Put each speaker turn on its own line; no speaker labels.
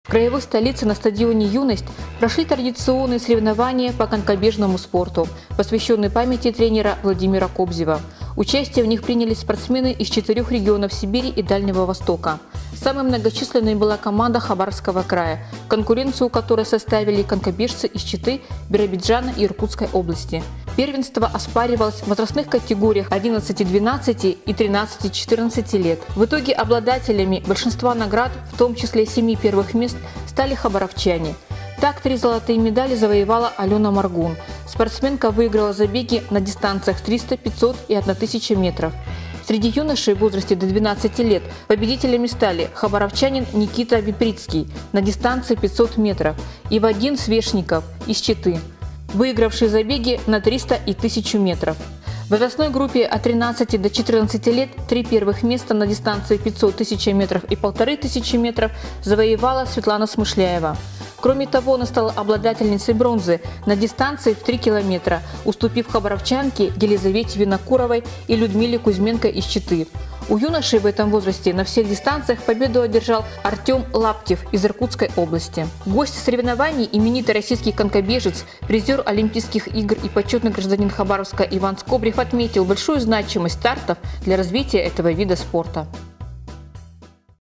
В краевой столице на стадионе «Юность» прошли традиционные соревнования по конькобежному спорту, посвященные памяти тренера Владимира Кобзева. Участие в них приняли спортсмены из 4 регионов Сибири и Дальнего Востока. Самой многочисленной была команда Хабаровского края, конкуренцию которой составили конькобежцы из Читы, Биробиджана и Иркутской области. Первенство оспаривалось в возрастных категориях 11-12 и 13-14 лет. В итоге обладателями большинства наград, в том числе 7 первых мест, стали хабаровчане. Так, 3 золотые медали завоевала Алена Маргун. Спортсменка выиграла забеги на дистанциях 300, 500 и 1000 метров. Среди юношей в возрасте до 12 лет победителями стали хабаровчанин Никита Виприцкий на дистанции 500 метров и Вадим Свешников из Читы, выигравший забеги на 300 и 1000 метров. В возрастной группе от 13 до 14 лет 3 первых места на дистанции 500, 1000 метров и 1500 метров завоевала Светлана Смышляева. Кроме того, она стала обладательницей бронзы на дистанции в 3 километра, уступив хабаровчанке Елизавете Винокуровой и Людмиле Кузьменко из Читы. У юношей в этом возрасте на всех дистанциях победу одержал Артем Лаптев из Иркутской области. Гость соревнований, именитый российский конькобежец, призер Олимпийских игр и почетный гражданин Хабаровска Иван Скобрев отметил большую значимость стартов для развития этого вида спорта.